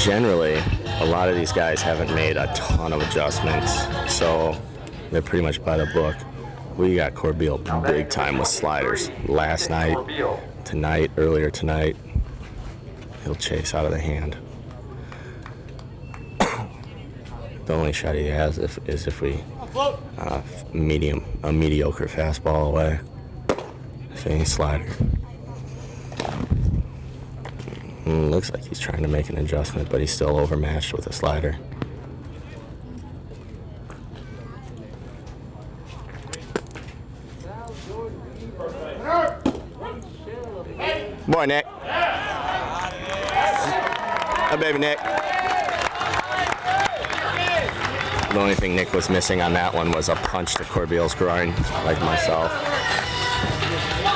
generally, a lot of these guys haven't made a ton of adjustments, so they're pretty much by the book. We got Corbeil big time with sliders. Last night, tonight, earlier tonight, he'll chase out of the hand. The only shot he has is if we a mediocre fastball away. See, slider. Looks like he's trying to make an adjustment, but he's still overmatched with a slider. Boy, Nick. Oh, baby, Nick. The only thing Nick was missing on that one was a punch to Corbeil's groin, like myself.